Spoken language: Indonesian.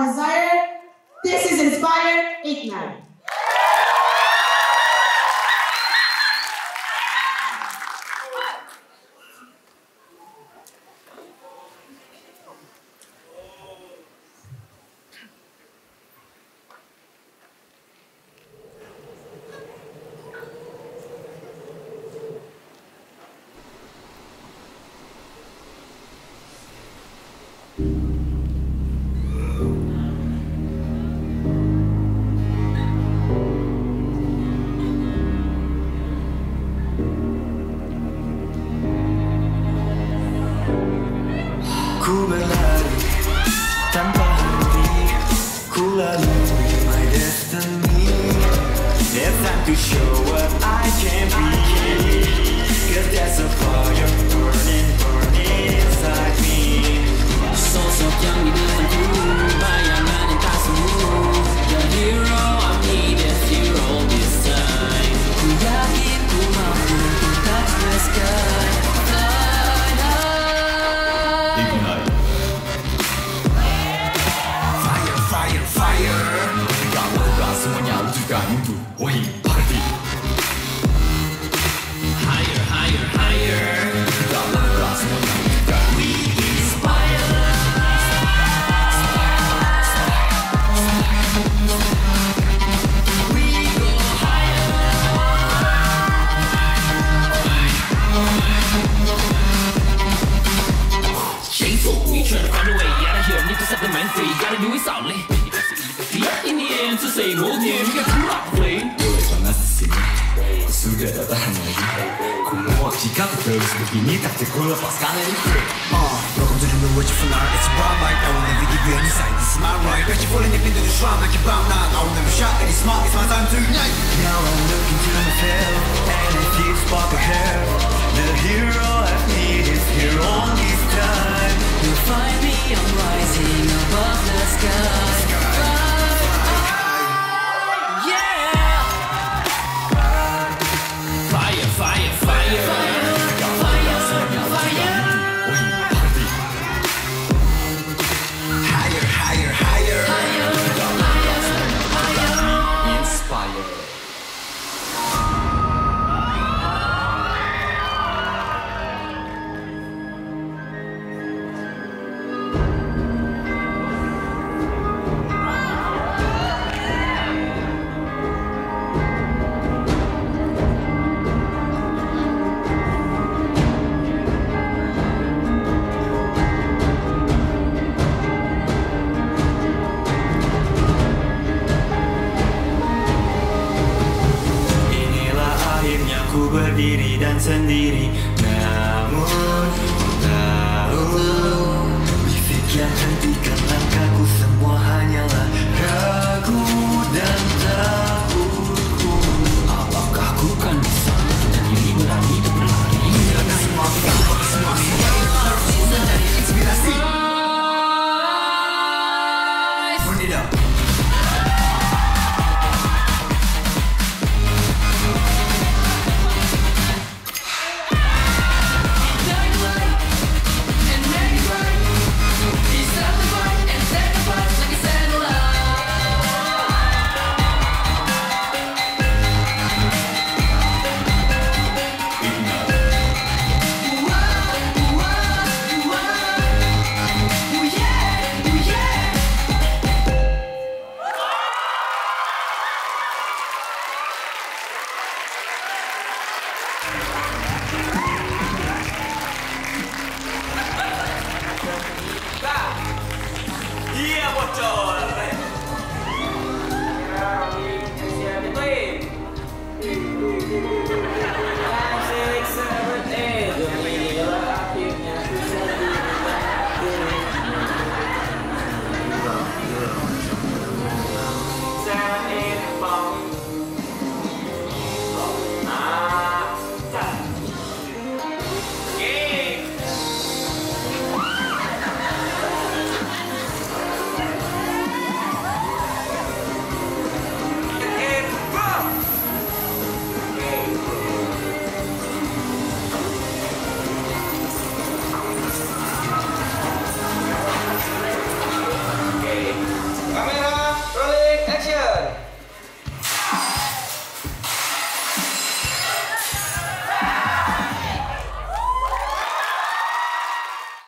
desire. This is Inspire Ignite. Ku berlari tanpa henti, ku lalui my destiny. It's time to show what I can be, 'cause there's a fire burning, burning inside me. Sosok yang di depanku, bayangan yang tak semu. The hero I'm needed here all this time. Ku yakin ku mampu to touch the sky. Fly high. Ignite. Fire, fire, fire. Galau semuanya wujudkan untuk wahai party. Higher, higher, higher. Galau semuanya wujudkan. We inspire. We go higher. 谁做你全都 find a way. Gotta hear need to set the man free. Gotta do it soundly. In the end, to say more than we got to rock play. Panas di sini, sudah tak tahan lagi. Ku mau jika ku terus begini, takdir ku lepaskan ini. Welcome to the new world you fly. It's a wild life, I will never give you any sign. This is my right. Bet you falling deep into the shrine like you're bound now. I will never shout, and it's smart, it's my time to ignite. Now I'm looking to myself, and it keeps spark ahead. The hero I need is here on this time. You'll find me, I'm rising above the sky. Fire, fire, fire. Higher, higher, higher. Inspire. Ku berdiri dan sendiri, namun ku tahu, Fikir hentikan langkahku, semua hanyalah